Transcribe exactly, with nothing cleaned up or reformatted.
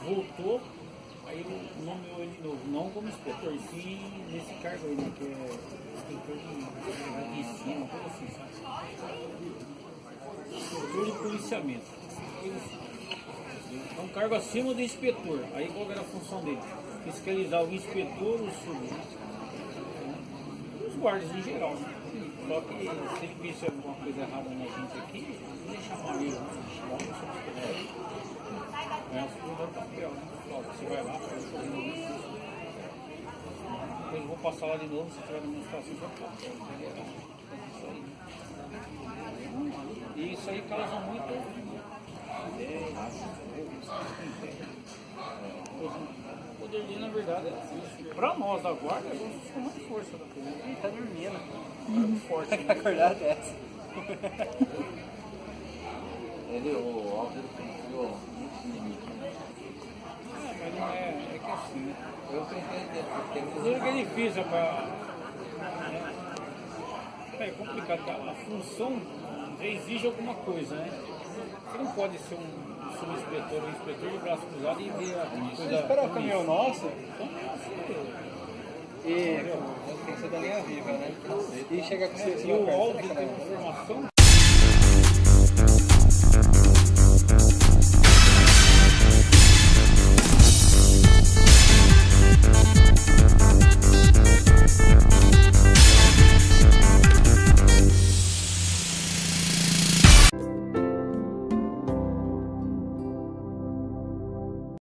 voltou, aí eu nomeou ele de novo, não como inspetor, sim nesse cargo aí, né, que é inspetor de ensino, coisa assim, sabe? Inspetor de policiamento. É um cargo acima do inspetor. Aí qual era a função dele? Fiscalizar o inspetor, o sub, os guardas em geral, né? Só que se ele visse alguma coisa errada na gente aqui, não ia chamar ele, né? Chamar o inspetor. É, o do papel, né? Você vai lá, faz fazendo isso. Depois eu vou passar lá de novo, se tiver numa situação, já passa. E isso aí causa muito. O poder dele, na verdade, é pra nós da guarda, é com mais força da coisa. Ele tá dormindo. Muito forte. Tem que acordar dessa. Ele, o Alves, ficou muito limite. É, mas não é, é que assim, né? Eu pensei que Tudo que é difícil pra. É, é complicado, porque a função exige alguma coisa, né? Você não pode ser um subinspetor, um inspetor de braço cruzado e ver a coisa. Você espera o caminhão nosso Então é assim, e tem que ser da linha viva, né? E chegar com é, e o Alves tem uma informação.